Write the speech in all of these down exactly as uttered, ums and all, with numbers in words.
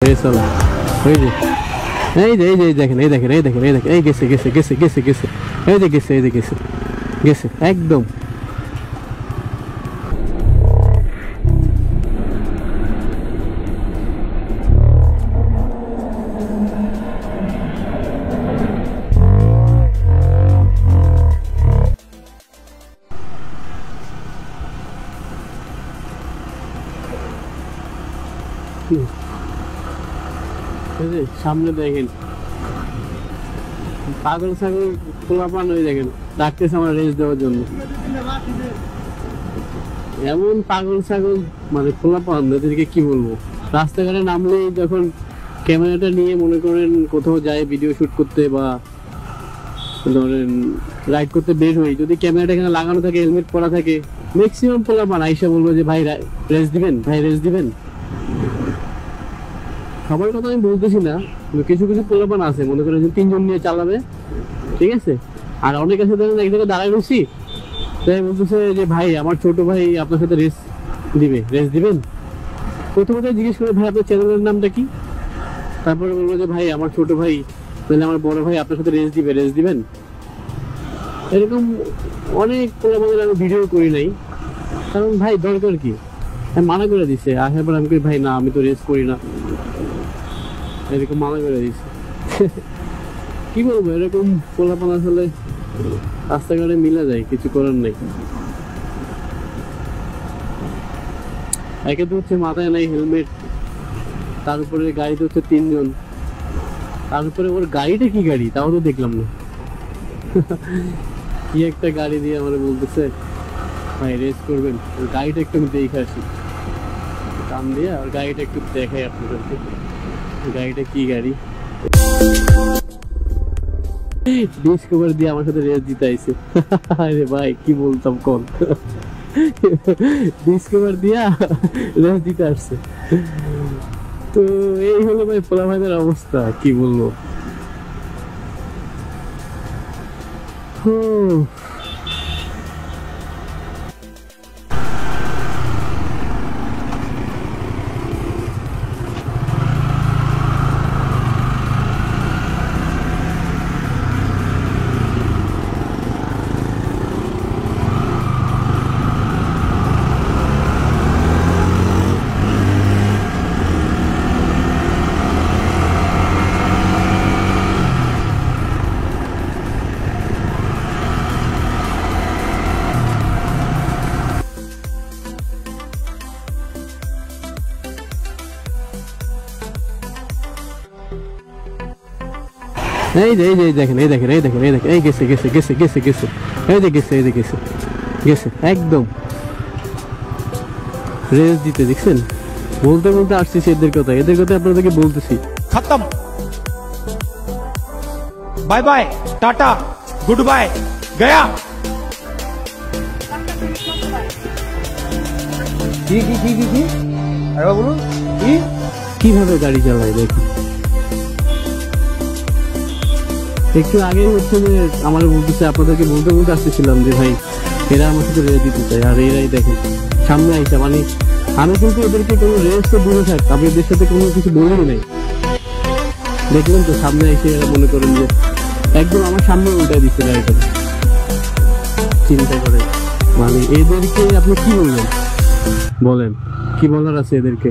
Race হলো ওই যে এই যে এই যে দেখেন এই দেখেন এই দেখেন এই দেখেন এই গেছে গেছে গেছে গেছে গেছে এই যে গেছে এই যে গেছে গেছে একদম সামনে দেখেন পাগল ছাগল খোলাপান হয়ে দেখেন ডাকতেছে আমার রেস দেওয়ার জন্য এমন পাগল ছাগল মানে খোলাপান এদেরকে কি বলবো রাস্তাঘাটে নামলেই যখন ক্যামেরাটা নিয়ে মনে করেন কোথাও যায় ভিডিও শুট করতে বা ধরেন রাইড করতে বের হই যদি ক্যামেরাটা এখানে লাগানো থাকে হেলমেট পরা থাকে ম্যাক্সিমাম খোলাপান আইসা বলবো যে ভাই রেস দিবেন ভাই রেস দিবেন সবার কথা আমি বলতেছি না কিছু কিছু পোলাপান আছে মনে করেন তিনজন নিয়ে চালাবে ঠিক আছে আর অনেকের সাথে এক জায়গায় দাঁড়ায় রয়েছি তাই বলতেছে যে ভাই আমার ছোট ভাই আপনার সাথে রেস দিবে রেস দিবেন প্রথমত জিজ্ঞেস করে ভাই আপনার চ্যানেলের নামটা কি তারপরে বলবো যে ভাই আমার ছোট ভাই তাহলে আমার বড় ভাই আপনার সাথে রেস দিবে রেস দিবেন এরকম অনেক পোলাপানের আমি ভিডিও করি নাই কারণ ভাই দরকার কি আমি মানা করে দিচ্ছে আসার পর আমি ভাই না আমি তো রেস করি না এরকম মানা করে দিচ্ছে কি বলবো এরকম পোলাপান আসলে রাস্তাঘাটে মিলা যায় কিছু করার নেই একে তো হচ্ছে মাথায় নাই হেলমেট তার উপরে গাড়িতে হচ্ছে তিনজন তার উপরে ওর গাড়িটা কি গাড়ি তাও তো দেখলাম না কি একটা গাড়ি দিয়ে আমার বলতেছে ভাই রেস করবেন ওর গাড়িটা একটু আমি দেখে আসি কান দিয়ে আর গাড়িটা একটু দেখাই আপনাদেরকে গাড়িটা কি গাড়ি ডিসকভার দিয়ে আমার সাথে রেস দিতে আইছে আরে ভাই কি বলতাম কোন ডিসকভার দিয়া রেস দিতে আসছে তো এই হলো ভাই পোলা ভাইদের অবস্থা কি বলবো এই যে এই যে দেখেন এই দেখেন এই দেখেন এই দেখেন এই গেছে গেছে গেছে গেছে গেছে এই যে গেছে এই যে গেছে গেছে একদম রেস দিতে দেখছেন বলতে বলতে আসতেছি এদের কথা এদের কথা আপনাদেরকে বলতেছি খতম bye bye tata goodbye গয়া কি কি কি কি কি আরে বলুন কি কিভাবে গাড়ি চালায় দেখুন একটু আগে হচ্ছে যে আমার বলতেছে আপনাদেরকে বলতে বলতে আসতেছিলাম যে ভাই এরা আমার সাথে রেস দিতে চায় আর এরাই দেখেন সামনে আইসা মানে আমি কিন্তু এদেরকে কোনো রেস তো দূরে থাক আমি এদের সাথে কোনো কিছু বলিও নাই দেখলেন তো সামনে এসে এরা মনে করেন যে একদম আমার সামনে উল্টাই দিচ্ছে গাড়িটা চিন্তা করে মানে এদেরকে আপনি কি বলবেন বলেন কি বলার আছে এদেরকে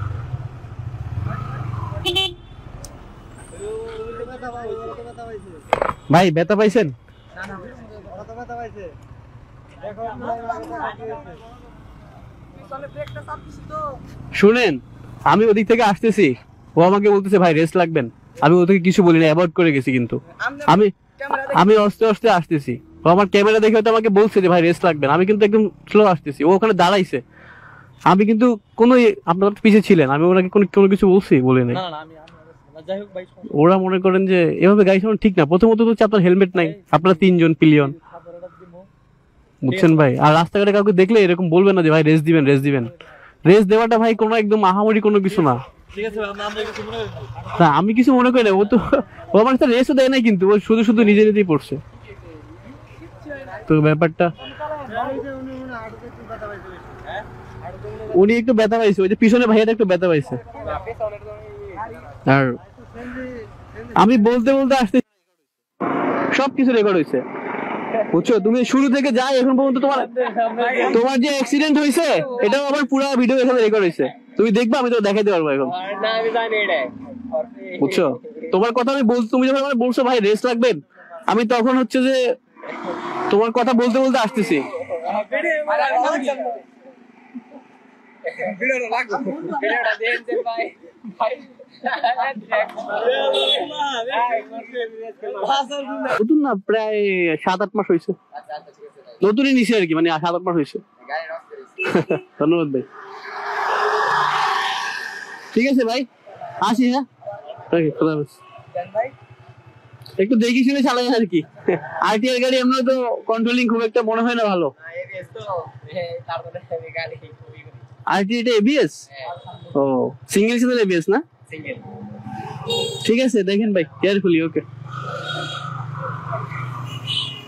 ভাই ব্যথা পাইছেন শুনেন আমি ওদিক থেকে আসতেছি ও আমাকে বলতেছে ভাই রেস্ট লাগবেন আমি ওদিকে কিছু বলি না অ্যাভয়েড করে গেছি কিন্তু আমি আমি আস্তে আস্তে আসতেছি ও আমার ক্যামেরা দেখে হয়তো আমাকে বলছে যে ভাই রেস্ট লাগবেন আমি কিন্তু একদম স্লো আসতেছি ও ওখানে দাঁড়াইছে আমি কিন্তু কোনো আপনার পিছিয়ে ছিলেন আমি ওনাকে কোনো কোনো কিছু বলছি বলি নাই ওরা মনে করেন যে এভাবে গাড়ি চালানো ঠিক না প্রথমত হচ্ছে আপনার হেলমেট নাই আপনারা তিনজন পিলিয়ন বুঝছেন ভাই আর রাস্তাঘাটে কাউকে দেখলে এরকম বলবেন না যে ভাই রেস দিবেন রেস দিবেন রেস দেওয়াটা ভাই কোনো একদম আহামরি কোনো কিছু না না আমি কিছু মনে করি না ও তো ও আমার সাথে রেসও দেয় নাই কিন্তু ও শুধু শুধু নিজে নিজেই পড়ছে তো ব্যাপারটা উনি একটু ব্যথা পাইছে ওই যে পিছনে ভাইয়াটা একটু ব্যথা পাইছে আর আমি বলতে বলতে আসতে সবকিছু রেকর্ড হয়েছে, বুঝছো? তুমি শুরু থেকে যাই এখন পর্যন্ত তোমার তোমার যে অ্যাক্সিডেন্ট হয়েছে এটাও আবার পুরো ভিডিও এখানে রেকর্ড হয়েছে, তুমি দেখবা, আমি তো দেখাইতে পারবো এখন, বুঝছো? তোমার কথা আমি বল, তুমি যখন আমার বলছো ভাই রেস্ট লাগবেন, আমি তখন হচ্ছে যে তোমার কথা বলতে বলতে আসতেছি। নতুন না, প্রায় সাত আট মাস হয়েছে, নতুনই নিচে আর কি, মানে সাত আট মাস হয়েছে। ধন্যবাদ ভাই, ঠিক আছে ভাই, আসি। হ্যাঁ, খোদা হাফেজ। একটু দেখি শুনে চালাই আর কি, আরটিআর গাড়ি এমনি তো কন্ট্রোলিং খুব একটা মনে হয় না ভালো। আরটি এটা এবিএস? ও, সিঙ্গেল সিঙ্গেল এবিএস না? ঠিক আছে, দেখেন ভাই কেয়ারফুলি। ওকে।